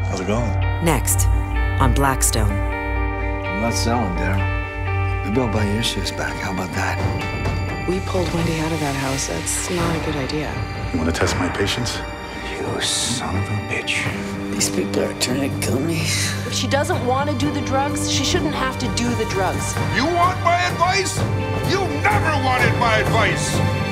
How's it going? Next, on Blackstone. I'm not selling, Daryl. Maybe I'll buy your shares back. How about that? We pulled Wendy out of that house. That's not a good idea. You want to test my patience? You son of a bitch. These people are trying to kill me. If she doesn't want to do the drugs, she shouldn't have to do the drugs. You want my advice? You never wanted my advice!